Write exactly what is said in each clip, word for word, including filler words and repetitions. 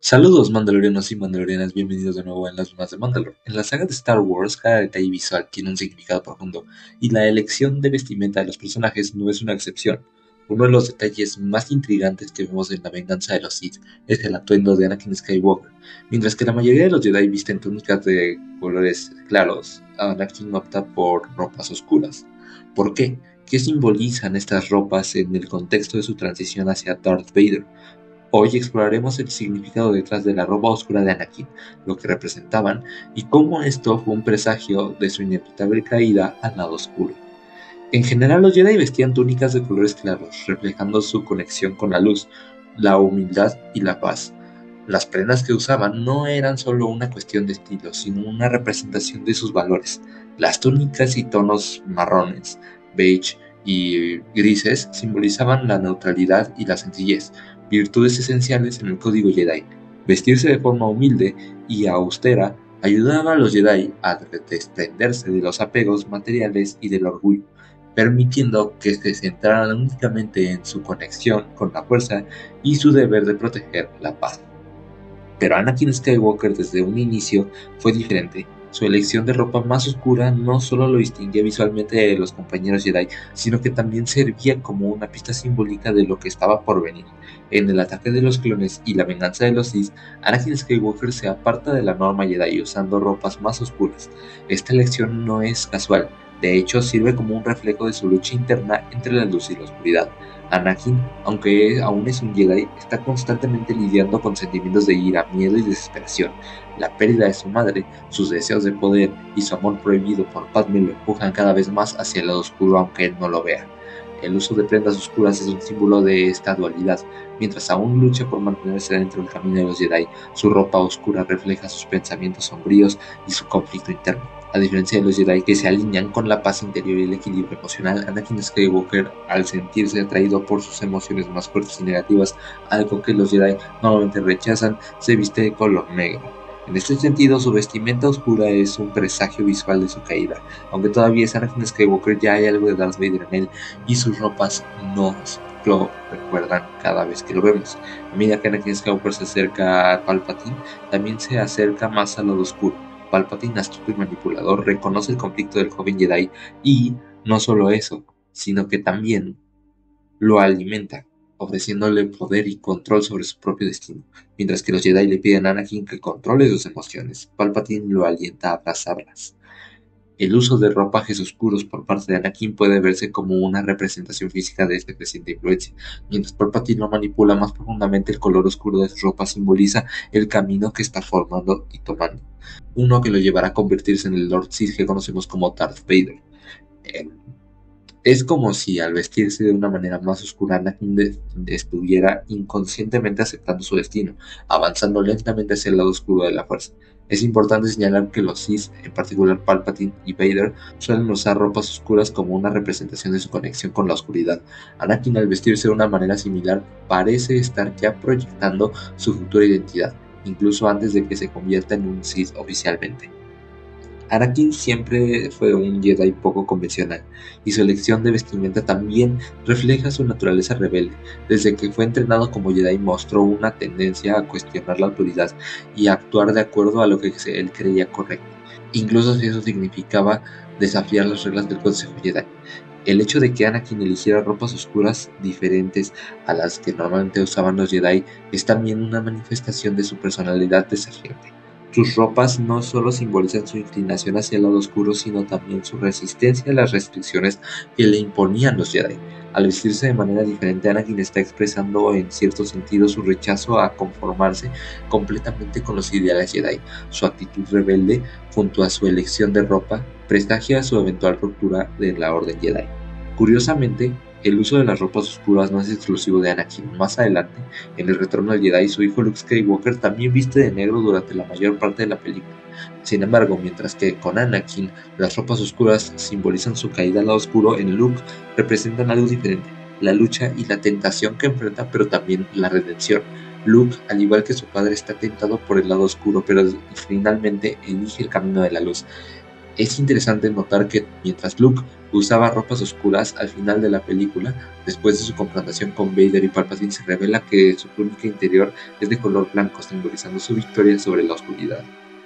Saludos mandalorianos y mandalorianas, bienvenidos de nuevo en las lunas de Mandalor. En la saga de Star Wars, cada detalle visual tiene un significado profundo, y la elección de vestimenta de los personajes no es una excepción. Uno de los detalles más intrigantes que vemos en La venganza de los Sith es el atuendo de Anakin Skywalker. Mientras que la mayoría de los Jedi visten túnicas de colores claros, Anakin opta por ropas oscuras. ¿Por qué? ¿Qué simbolizan estas ropas en el contexto de su transición hacia Darth Vader? Hoy exploraremos el significado detrás de la ropa oscura de Anakin, lo que representaban y cómo esto fue un presagio de su inevitable caída al lado oscuro. En general, los Jedi vestían túnicas de colores claros, reflejando su conexión con la luz, la humildad y la paz. Las prendas que usaban no eran solo una cuestión de estilo, sino una representación de sus valores. Las túnicas y tonos marrones, beige y grises simbolizaban la neutralidad y la sencillez, virtudes esenciales en el código Jedi. Vestirse de forma humilde y austera ayudaba a los Jedi a desprenderse de los apegos materiales y del orgullo, permitiendo que se centraran únicamente en su conexión con la fuerza y su deber de proteger la paz. Pero Anakin Skywalker desde un inicio fue diferente. Su elección de ropa más oscura no solo lo distinguía visualmente de los compañeros Jedi, sino que también servía como una pista simbólica de lo que estaba por venir. En el ataque de los clones y la venganza de los Sith, Anakin Skywalker se aparta de la norma Jedi usando ropas más oscuras. Esta elección no es casual, de hecho sirve como un reflejo de su lucha interna entre la luz y la oscuridad. Anakin, aunque aún es un Jedi, está constantemente lidiando con sentimientos de ira, miedo y desesperación. La pérdida de su madre, sus deseos de poder y su amor prohibido por Padme lo empujan cada vez más hacia el lado oscuro aunque él no lo vea. El uso de prendas oscuras es un símbolo de esta dualidad. Mientras aún lucha por mantenerse dentro del camino de los Jedi, su ropa oscura refleja sus pensamientos sombríos y su conflicto interno. A diferencia de los Jedi que se alinean con la paz interior y el equilibrio emocional, Anakin Skywalker, al sentirse atraído por sus emociones más fuertes y negativas, algo que los Jedi normalmente rechazan, se viste de color negro. En este sentido, su vestimenta oscura es un presagio visual de su caída. Aunque todavía es Anakin Skywalker, ya hay algo de Darth Vader en él, y sus ropas nos lo recuerdan cada vez que lo vemos. A medida que Anakin Skywalker se acerca a Palpatine, también se acerca más al lado oscuro. Palpatine, astuto y manipulador, reconoce el conflicto del joven Jedi y, no solo eso, sino que también lo alimenta, ofreciéndole poder y control sobre su propio destino. Mientras que los Jedi le piden a Anakin que controle sus emociones, Palpatine lo alienta a abrazarlas. El uso de ropajes oscuros por parte de Anakin puede verse como una representación física de esta creciente influencia. Mientras Palpatine lo manipula más profundamente, el color oscuro de su ropa simboliza el camino que está formando y tomando, uno que lo llevará a convertirse en el Lord Sith que conocemos como Darth Vader. Eh, Es como si al vestirse de una manera más oscura Anakin de- estuviera inconscientemente aceptando su destino, avanzando lentamente hacia el lado oscuro de la fuerza. Es importante señalar que los Sith, en particular Palpatine y Vader, suelen usar ropas oscuras como una representación de su conexión con la oscuridad. Anakin, al vestirse de una manera similar, parece estar ya proyectando su futura identidad, incluso antes de que se convierta en un Sith oficialmente. Anakin siempre fue un Jedi poco convencional, y su elección de vestimenta también refleja su naturaleza rebelde. Desde que fue entrenado como Jedi mostró una tendencia a cuestionar la autoridad y a actuar de acuerdo a lo que él creía correcto, incluso si eso significaba desafiar las reglas del Consejo Jedi. El hecho de que Anakin eligiera ropas oscuras diferentes a las que normalmente usaban los Jedi es también una manifestación de su personalidad desafiante. Sus ropas no solo simbolizan su inclinación hacia el lado oscuro, sino también su resistencia a las restricciones que le imponían los Jedi. Al vestirse de manera diferente, Anakin está expresando en cierto sentido su rechazo a conformarse completamente con los ideales Jedi. Su actitud rebelde, junto a su elección de ropa, presagia su eventual ruptura de la Orden Jedi. Curiosamente, el uso de las ropas oscuras no es exclusivo de Anakin. Más adelante, en El Retorno del Jedi, su hijo Luke Skywalker también viste de negro durante la mayor parte de la película. Sin embargo, mientras que con Anakin las ropas oscuras simbolizan su caída al lado oscuro, en Luke representan algo diferente: la lucha y la tentación que enfrenta, pero también la redención. Luke, al igual que su padre, está tentado por el lado oscuro, pero finalmente elige el camino de la luz. Es interesante notar que mientras Luke usaba ropas oscuras al final de la película, después de su confrontación con Vader y Palpatine, se revela que su túnica interior es de color blanco, simbolizando su victoria sobre la oscuridad.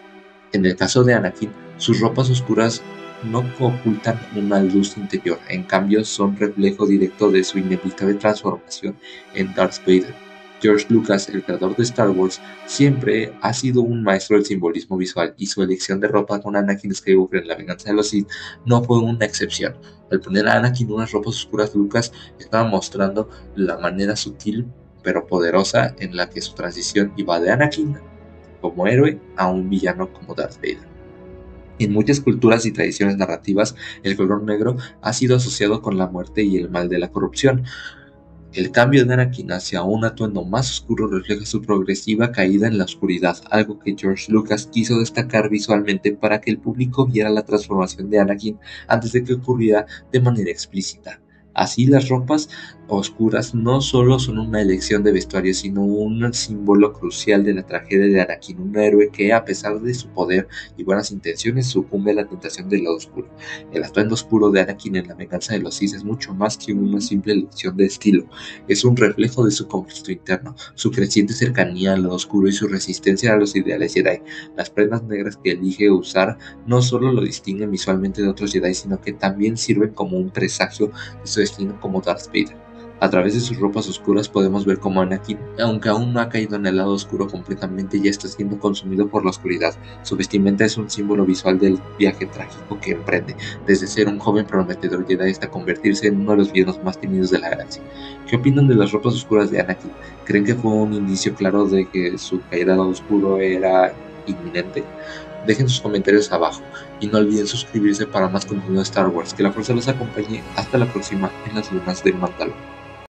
En el caso de Anakin, sus ropas oscuras no ocultan una luz interior, en cambio son reflejo directo de su inevitable transformación en Darth Vader. George Lucas, el creador de Star Wars, siempre ha sido un maestro del simbolismo visual, y su elección de ropa con Anakin Skywalker en La venganza de los Sith no fue una excepción. Al poner a Anakin unas ropas oscuras, Lucas estaba mostrando la manera sutil pero poderosa en la que su transición iba de Anakin como héroe a un villano como Darth Vader. En muchas culturas y tradiciones narrativas, el color negro ha sido asociado con la muerte y el mal de la corrupción. El cambio de Anakin hacia un atuendo más oscuro refleja su progresiva caída en la oscuridad, algo que George Lucas quiso destacar visualmente para que el público viera la transformación de Anakin antes de que ocurriera de manera explícita. Así, las ropas oscuras no solo son una elección de vestuario, sino un símbolo crucial de la tragedia de Anakin, un héroe que, a pesar de su poder y buenas intenciones, sucumbe a la tentación del lado oscuro. El atuendo oscuro de Anakin en La venganza de los Sith es mucho más que una simple elección de estilo. Es un reflejo de su conflicto interno, su creciente cercanía al lado oscuro y su resistencia a los ideales Jedi. Las prendas negras que elige usar no solo lo distinguen visualmente de otros Jedi, sino que también sirven como un presagio de su destino como Darth Vader. A través de sus ropas oscuras podemos ver cómo Anakin, aunque aún no ha caído en el lado oscuro completamente, ya está siendo consumido por la oscuridad. Su vestimenta es un símbolo visual del viaje trágico que emprende, desde ser un joven prometedor Jedi hasta convertirse en uno de los villanos más temidos de la galaxia. ¿Qué opinan de las ropas oscuras de Anakin? ¿Creen que fue un indicio claro de que su caída al lado oscuro era inminente? Dejen sus comentarios abajo y no olviden suscribirse para más contenido de Star Wars. Que la fuerza los acompañe. Hasta la próxima en las lunas de Mandalore.